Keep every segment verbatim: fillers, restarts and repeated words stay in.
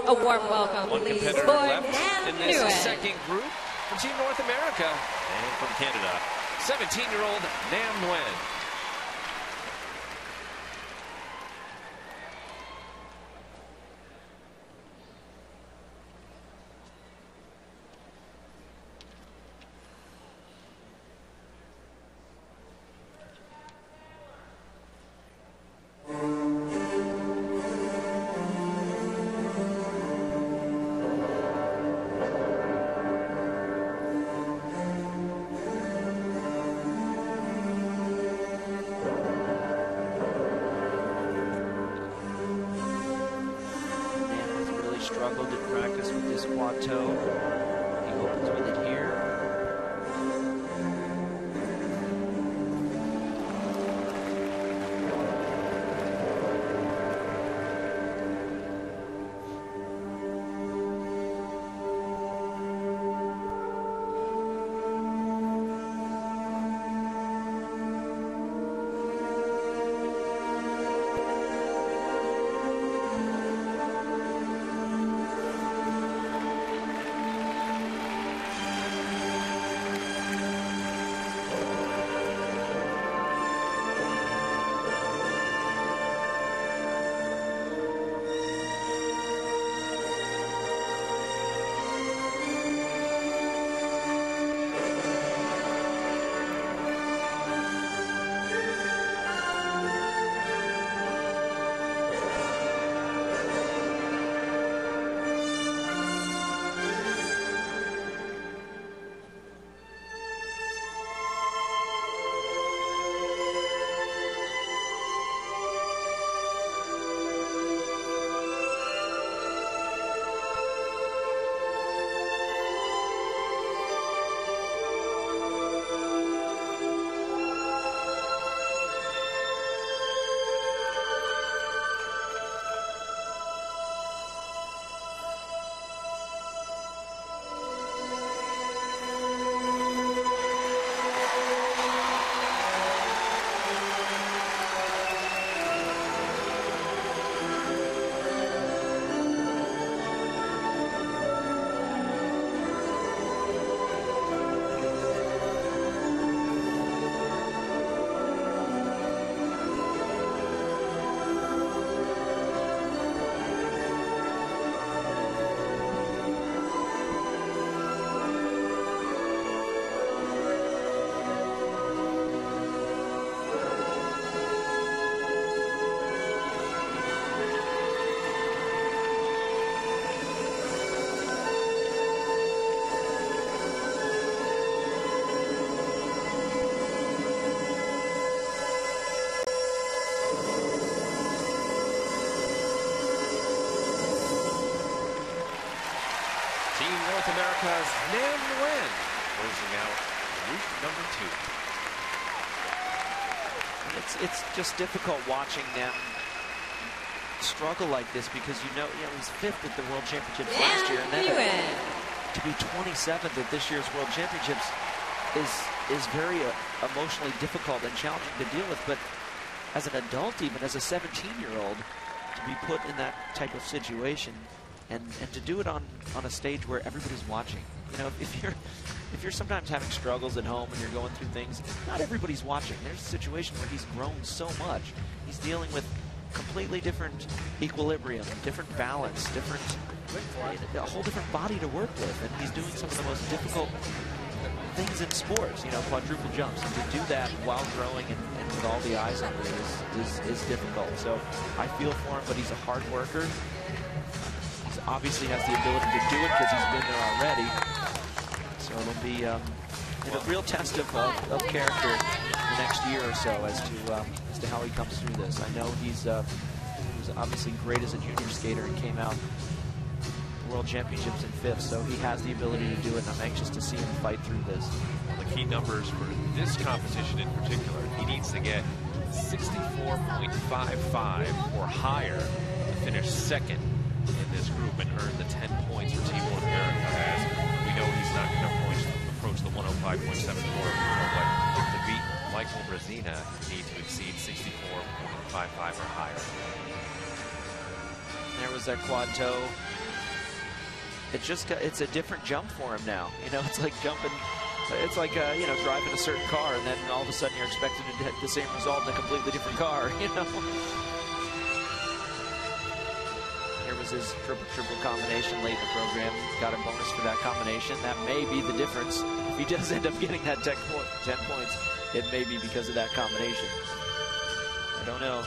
A warm welcome, One please, competitor for left Nam in this Nguyen. second group from Team North America. And from Canada, seventeen-year-old Nam Nguyen. Struggled in practice with this quad toe. He opens with it here. Team North America's Nam Nguyen closing out group number two. It's it's just difficult watching them struggle like this because you know, you know, he was fifth at the World Championships Nam last year, and then Nguyen. to be twenty-seventh at this year's World Championships is is very uh, emotionally difficult and challenging to deal with. But as an adult, even as a seventeen-year-old, to be put in that type of situation. And, and to do it on, on a stage where everybody's watching. You know, if, if you're if you're sometimes having struggles at home and you're going through things, not everybody's watching. There's a situation where he's grown so much. He's dealing with completely different equilibrium, different balance, different a whole different body to work with. And he's doing some of the most difficult things in sports, you know, quadruple jumps. And to do that while growing and, and with all the eyes on him is, is, is difficult. So I feel for him, but he's a hard worker. Obviously has the ability to do it because he's been there already. So it'll be um, a real test of, uh, of character the next year or so as to um, as to how he comes through this. I know he's uh, he was obviously great as a junior skater and came out the World Championships in fifth, so he has the ability to do it, and I'm anxious to see him fight through this. Well, the key numbers for this competition in particular, he needs to get sixty-four point five five or higher to finish second in this group and earn the ten points for Team North America, as we know he's not going to approach the one oh five point seven four. But to beat Michael Brezina, you need to exceed sixty-four point five five or higher. There was that quad toe it's just it's a different jump for him now. You know, it's like jumping. It's like uh, you know, driving a certain car, and then all of a sudden you're expected to get the same result in a completely different car. You know. Here was his triple triple combination late in the program. Got a bonus for that combination. That may be the difference. If he does end up getting that ten points, it may be because of that combination. I don't know.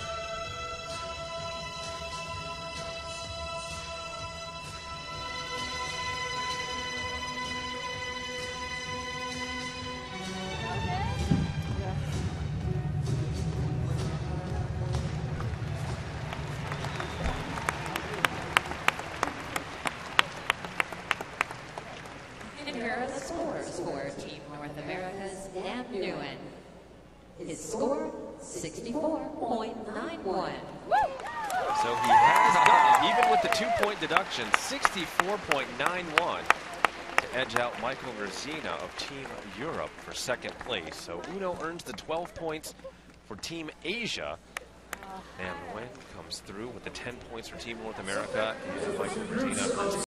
Here are the scores for Team North America's Dan Nguyen. His score, sixty-four point nine one. So he has done it, even with the two-point deduction, sixty-four point nine one to edge out Michael Rosina of Team Europe for second place. So Uno earns the twelve points for Team Asia. And Nguyen comes through with the ten points for Team North America, and Michael Rosina earns